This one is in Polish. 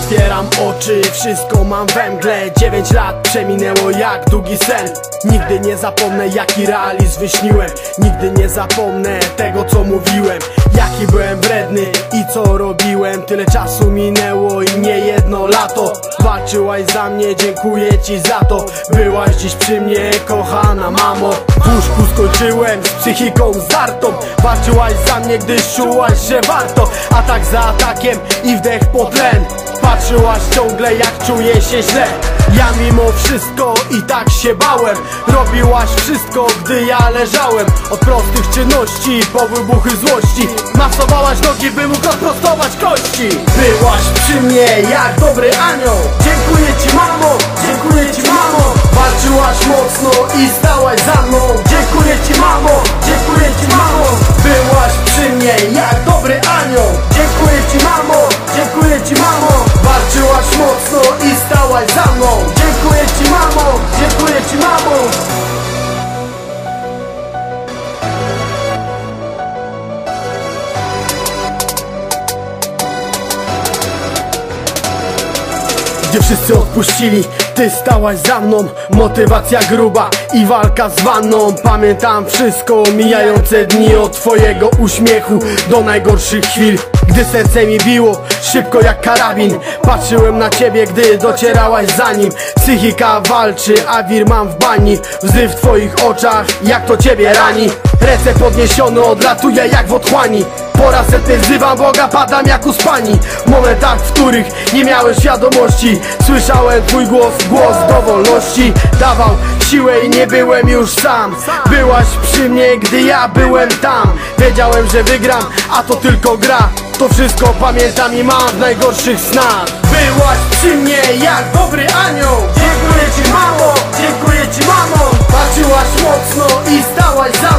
Otwieram oczy, wszystko mam we mgle. 9 lat przeminęło jak długi sen. Nigdy nie zapomnę jaki realizm wyśniłem. Nigdy nie zapomnę tego co mówiłem. Jaki byłem wredny i co robiłem. Tyle czasu minęło i nie jedno lato. Walczyłaś za mnie, dziękuję ci za to. Byłaś dziś przy mnie, kochana mamo. W łóżku skończyłem z psychiką zdartą. Walczyłaś za mnie, gdyż czułaś, że warto. Atak za atakiem i wdech po tlen. Patrzyłaś ciągle jak czuję się źle. Ja mimo wszystko i tak się bałem. Robiłaś wszystko, gdy ja leżałem. Od prostych czynności po wybuchy złości. Masowałaś nogi, by mógł odprostować kości. Byłaś przy mnie jak dobry anioł. Dziękuję ci mamo, dziękuję ci mamo. Walczyłaś mocno i stałaś za mną. Dziękuję ci mamo, dziękuję ci mamo. Byłaś przy mnie jak dobry anioł. Dziękuję ci mamo, dziękuję ci mamo. Walczyłaś mocno i stałaś za mną. Dziękuję ci mamo, dziękuję ci mamo. Gdzie wszyscy odpuścili, ty stałaś za mną. Motywacja gruba i walka z wanną. Pamiętam wszystko, mijające dni. Od twojego uśmiechu do najgorszych chwil. Gdy serce mi biło, szybko jak karabin. Patrzyłem na ciebie, gdy docierałaś za nim. Psychika walczy, a wir mam w bani. Łzy w twoich oczach, jak to ciebie rani. Ręce podniesione, odlatuję jak w otchłani. Po raz setny wzywam Boga, padam jak uspani. W momentach, w których nie miałem świadomości, słyszałem twój głos, głos do wolności. Dawał siłę i nie byłem już sam. Byłaś przy mnie, gdy ja byłem tam. Wiedziałem, że wygram, a to tylko gra. To wszystko pamiętam i mam w najgorszych snach. Byłaś przy mnie jak dobry anioł. Dziękuję ci mamo, dziękuję ci mamo. Walczyłaś mocno i stałaś za